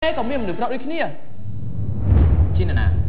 còn miếng được đâu đi kia chi nè